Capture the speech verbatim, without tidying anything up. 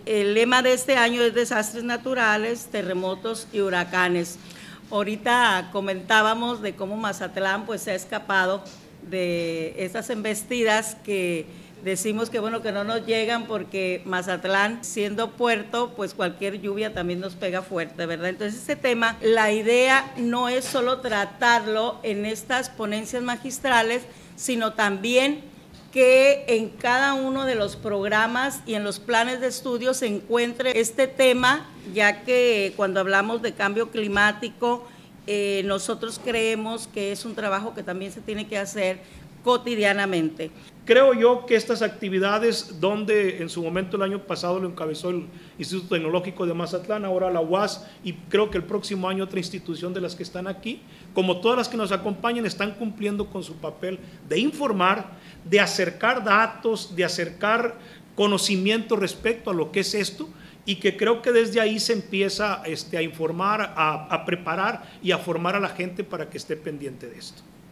El lema de este año es desastres naturales, terremotos y huracanes. Ahorita comentábamos de cómo Mazatlán pues se ha escapado de esas embestidas que decimos que bueno que no nos llegan porque Mazatlán siendo puerto pues cualquier lluvia también nos pega fuerte, ¿verdad? Entonces este tema, la idea no es solo tratarlo en estas ponencias magistrales, sino también que en cada uno de los programas y en los planes de estudio se encuentre este tema, ya que cuando hablamos de cambio climático, eh, nosotros creemos que es un trabajo que también se tiene que hacer cotidianamente. Creo yo que estas actividades, donde en su momento el año pasado lo encabezó el Instituto Tecnológico de Mazatlán, ahora la U A S, y creo que el próximo año otra institución de las que están aquí, como todas las que nos acompañan, están cumpliendo con su papel de informar, de acercar datos, de acercar conocimiento respecto a lo que es esto, y que creo que desde ahí se empieza este, a informar, a, a preparar y a formar a la gente para que esté pendiente de esto.